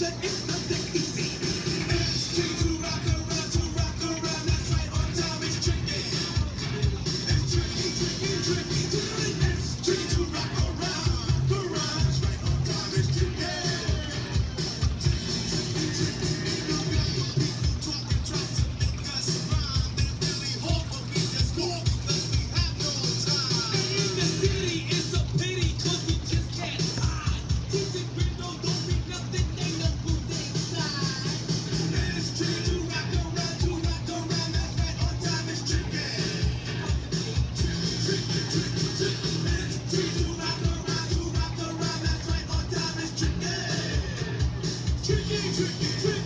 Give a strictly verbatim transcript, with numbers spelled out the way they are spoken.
said it's nothing easy. It's tricky to rock around, to rock around. That's right, on time it's tricky. It's tricky, tricky, tricky to it's tricky to rock around, around. That's right, on time it's tricky. Tricky, tricky, you got your people talking, trying to make us rhyme. They're really hard, but we just go because we have no time. In the city, it's a pity, cause we just can't hide. Teaching windows don't mean nothing, they know who's inside. It's tricky to rock around, to rock around. That's right, on time it's tricky. Tricky, tricky, tricky, tricky. It's tricky to rock around, to rock around. That's right, on time it's tricky. Tricky, tricky, tricky.